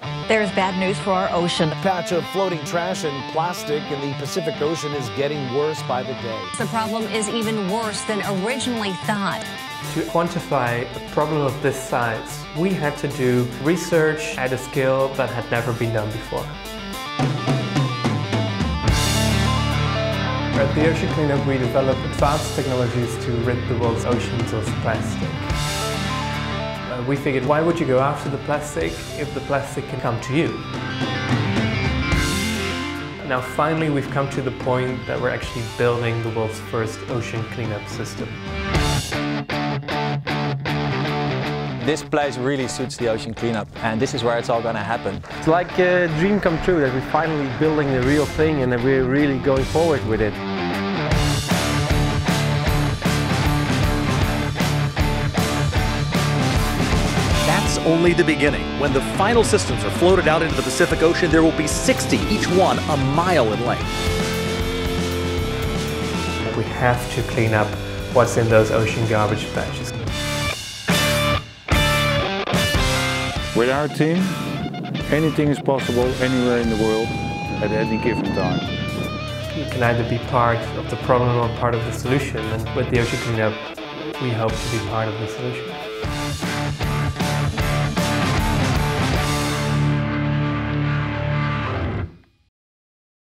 There's bad news for our ocean. A patch of floating trash and plastic in the Pacific Ocean is getting worse by the day. The problem is even worse than originally thought. To quantify a problem of this size, we had to do research at a scale that had never been done before. At the Ocean Cleanup, we developed advanced technologies to rid the world's oceans of plastic. We figured, why would you go after the plastic if the plastic can come to you? Now finally we've come to the point that we're actually building the world's first ocean cleanup system. This place really suits the ocean cleanup, and this is where it's all going to happen. It's like a dream come true that we're finally building the real thing and that we're really going forward with it. That's only the beginning. When the final systems are floated out into the Pacific Ocean, there will be 60, each one a mile in length. We have to clean up what's in those ocean garbage patches. With our team, anything is possible anywhere in the world at any given time. You can either be part of the problem or part of the solution, and with the Ocean Cleanup, we hope to be part of the solution.